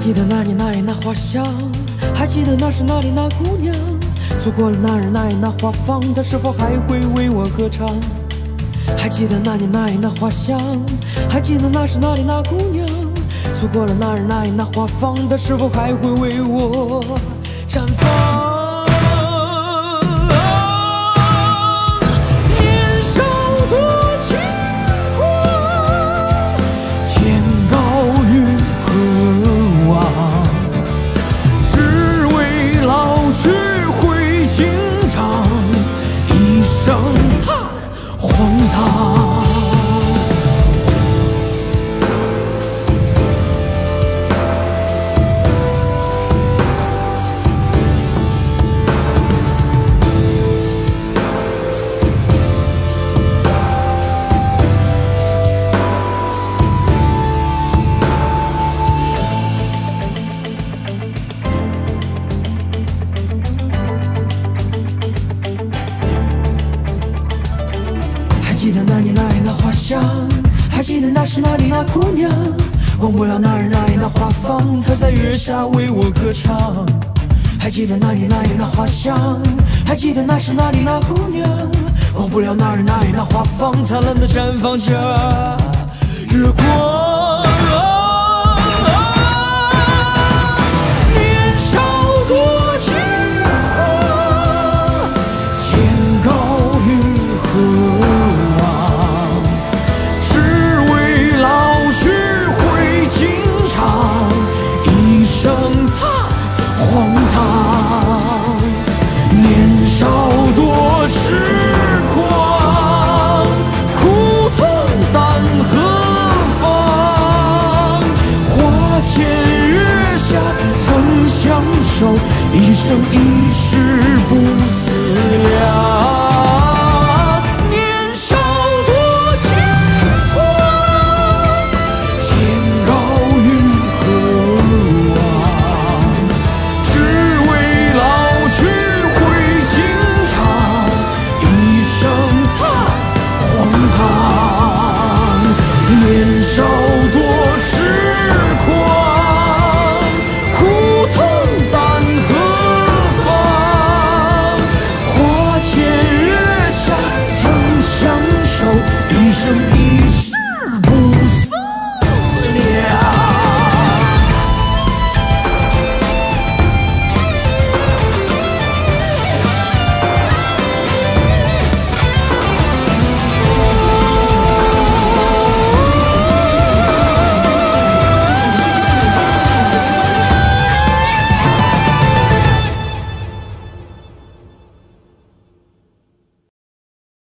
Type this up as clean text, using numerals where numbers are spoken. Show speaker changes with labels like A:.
A: 记得那年那夜那花香，还记得那是哪里那姑娘。错过了那日那夜那花房，她是否还会为我歌唱？还记得那年那夜那花香，还记得那是哪里那姑娘。错过了那日那夜那花房，她是否还会为我绽放？年少多轻狂，天高与何望？只为老去会经常，一声叹荒唐。还记得那年那夜那花香，还记得那是哪里那姑娘。忘不了那日那夜那花房，她在月下为我歌唱。还记得那年那夜那花香，还记得那是哪里那姑娘。忘不了那日那夜那花房，灿烂的绽放着月光。荒唐，年少多痴狂，苦痛但何妨？花前月下曾相守，一生一世不